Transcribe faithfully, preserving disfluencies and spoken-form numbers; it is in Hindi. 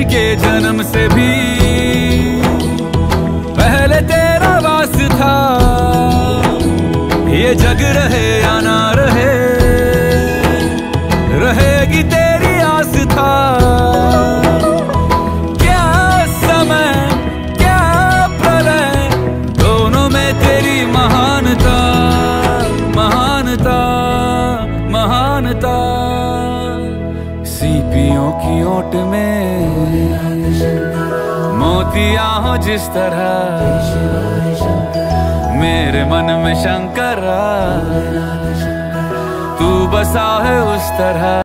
के जन्म से भी पहले तेरा वास था। ये जग रहे या ना रहे, रहेगी तेरी आस्था। क्या समय क्या प्रलय, दोनों में तेरी महानता, महानता, महानता। सीपियों की ओट में मोतियां हो जिस तरह, मेरे मन में शंकरा तू बसा है उस तरह।